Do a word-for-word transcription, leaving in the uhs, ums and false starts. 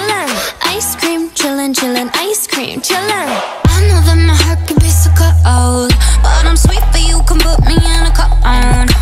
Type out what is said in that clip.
chillin'. Ice cream, chillin', chillin', ice cream, chillin'. I know that my heart can be so cold, but I'm sweet, but you can put me in a cone.